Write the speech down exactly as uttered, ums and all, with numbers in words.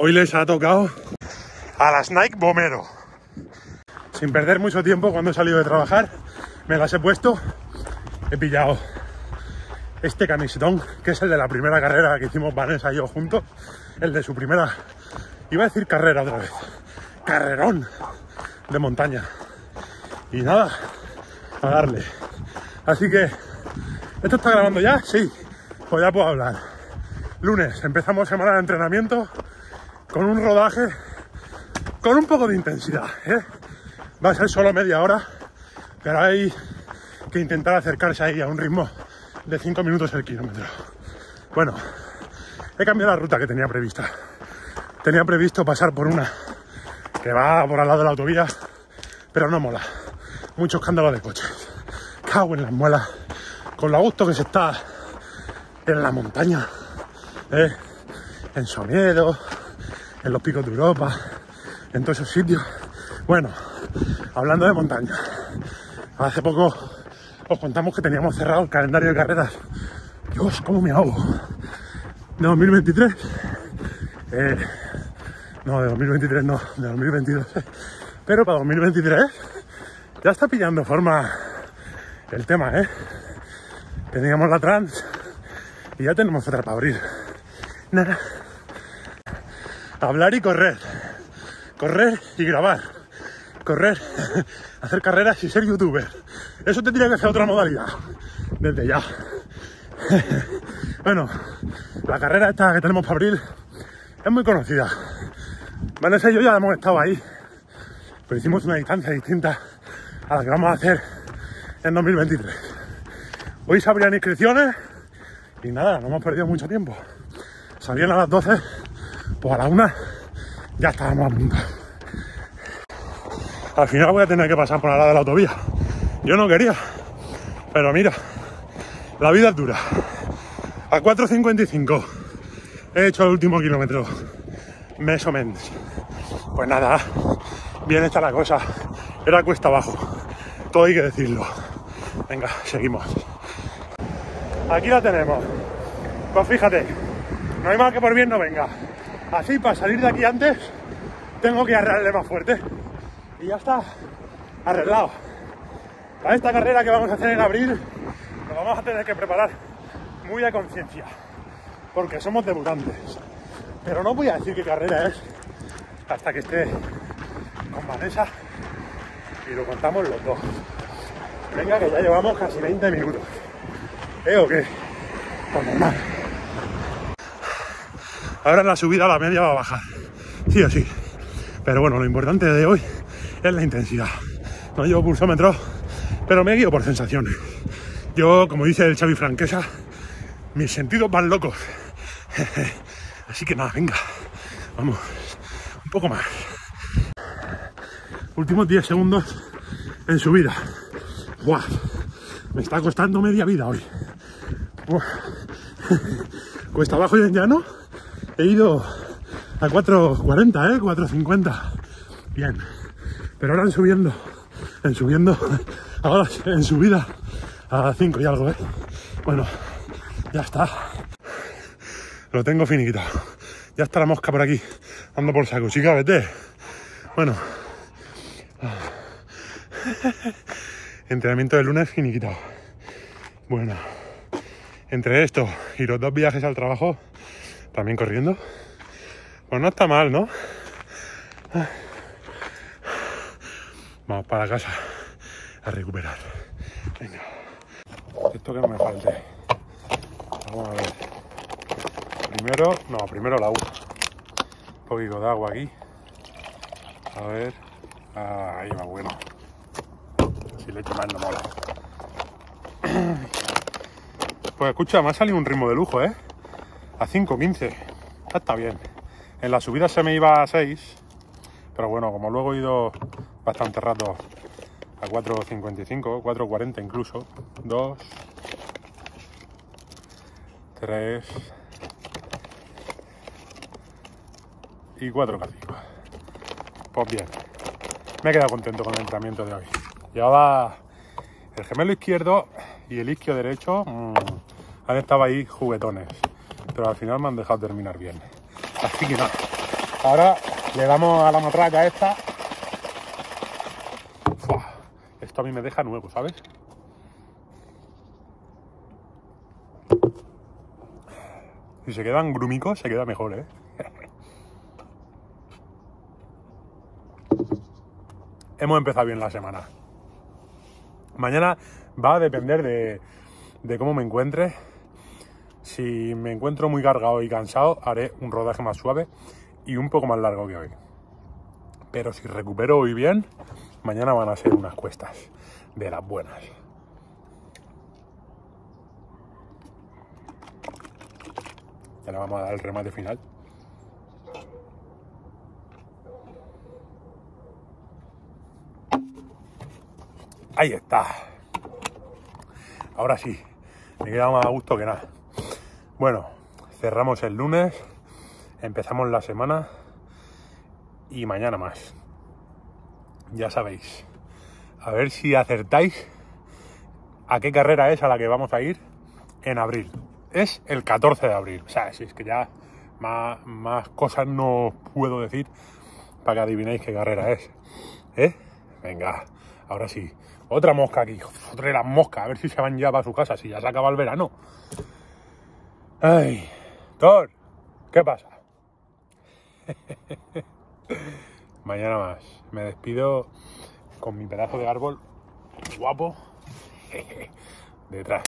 Hoy les ha tocado a las Nike Vomero. Sin perder mucho tiempo, cuando he salido de trabajar, me las he puesto. He pillado este camisetón, que es el de la primera carrera que hicimos Vanessa y yo juntos. El de su primera, iba a decir carrera otra vez, carrerón de montaña. Y nada, a darle. Así que, ¿esto está grabando ya? Sí, pues ya puedo hablar. Lunes, empezamos semana de entrenamiento con un rodaje con un poco de intensidad, ¿eh? Va a ser solo media hora, pero hay que intentar acercarse ahí a un ritmo de cinco minutos el kilómetro. Bueno, he cambiado la ruta que tenía prevista. Tenía previsto pasar por una que va por al lado de la autovía, pero no mola. Mucho escándalo de coches. Cago en las muelas. Con lo a gusto que se está en la montaña, ¿eh? En Somiedo, en los picos de Europa, en todos esos sitios. Bueno, hablando de montaña, hace poco os contamos que teníamos cerrado el calendario de carreras. Dios, cómo me ahogo. De dos mil veintitrés, eh, no, de dos mil veintitrés no, de dos mil veintidós, eh. Pero para dos mil veintitrés ya está pillando forma el tema, ¿eh? Teníamos la Trans y ya tenemos otra para abrir. Nada. Hablar y correr. Correr y grabar. Correr, hacer carreras y ser youtuber. Eso tendría que ser otra modalidad. Desde ya. Bueno, la carrera esta que tenemos para abrir es muy conocida. Vanessa y yo ya hemos estado ahí, pero hicimos una distancia distinta a la que vamos a hacer en dos mil veintitrés. Hoy se abrían inscripciones y nada, no hemos perdido mucho tiempo. Salían a las doce, pues a la una ya estábamos a punto. Al final voy a tener que pasar por al lado de la autovía. Yo no quería, pero mira, la vida es dura. A cuatro cincuenta y cinco he hecho el último kilómetro, mes o menos. Pues nada, bien está la cosa. Era cuesta abajo, todo hay que decirlo. Venga, seguimos. Aquí la tenemos. Pues fíjate, no hay mal que por bien no venga. Así, para salir de aquí antes, tengo que arreglarle más fuerte. Y ya está, arreglado. Para esta carrera que vamos a hacer en abril, nos vamos a tener que preparar muy a conciencia, porque somos debutantes. Pero no voy a decir qué carrera es hasta que esté con Vanessa y lo contamos los dos. Venga, que ya llevamos casi veinte minutos. ¿Eh o qué? Pues normal. Ahora en la subida la media va a bajar, sí o sí. Pero bueno, lo importante de hoy es la intensidad. No llevo pulsómetro, pero me guío por sensaciones. Yo, como dice el Xavi Franquesa, mis sentidos van locos. Así que nada, venga, vamos, un poco más. Últimos diez segundos en subida. ¡Buah! Me está costando media vida hoy. ¡Buah! Cuesta abajo y en llano he ido a cuatro cuarenta, ¿eh? cuatro cincuenta. Bien. Pero ahora en subiendo, en subiendo, ahora en subida a cinco y algo, ¿eh? Bueno, ya está. Lo tengo finiquitado. Ya está la mosca por aquí, ando por saco. Chica, vete. Bueno. Entrenamiento del lunes finiquitado. Bueno. Entre esto y los dos viajes al trabajo, también corriendo, pues no está mal, ¿no? Vamos para casa a recuperar. Venga. Esto que no me falte. Vamos a ver. Primero, no, primero la agua. Un poquito de agua aquí. A ver. Ah, ahí va bueno. Si le echo más no mola. Pues escucha, me ha salido un ritmo de lujo, ¿eh? A cinco quince. Está bien. En la subida se me iba a seis. Pero bueno, como luego he ido bastante rato a cuatro cincuenta y cinco, cuatro cuarenta incluso. dos, tres y cuatro casi. Pues bien, me he quedado contento con el entrenamiento de hoy. Llevaba el gemelo izquierdo y el isquio derecho, mmm, han estado ahí juguetones, pero al final me han dejado terminar bien. Así que nada, Ahora le damos a la matraca esta. Uf, esto a mí me deja nuevo, ¿sabes? Si se quedan grumicos, se queda mejor, ¿eh? Hemos empezado bien la semana. Mañana va a depender de, de cómo me encuentre. Si me encuentro muy cargado y cansado, haré un rodaje más suave y un poco más largo que hoy. Pero si recupero hoy bien, mañana van a ser unas cuestas de las buenas. Ya le vamos a dar el remate final. Ahí está. Ahora sí, me queda más a gusto que nada. Bueno, cerramos el lunes, empezamos la semana y mañana más. Ya sabéis, a ver si acertáis a qué carrera es a la que vamos a ir en abril. Es el catorce de abril. O sea, si es que ya más, más cosas no os puedo decir para que adivinéis qué carrera es. ¿Eh? Venga, ahora sí. Otra mosca aquí. Otra de las moscas. A ver si se van ya para su casa. Si ya se acaba el verano. Ay. Thor, ¿qué pasa? Mañana más. Me despido con mi pedazo de árbol guapo detrás.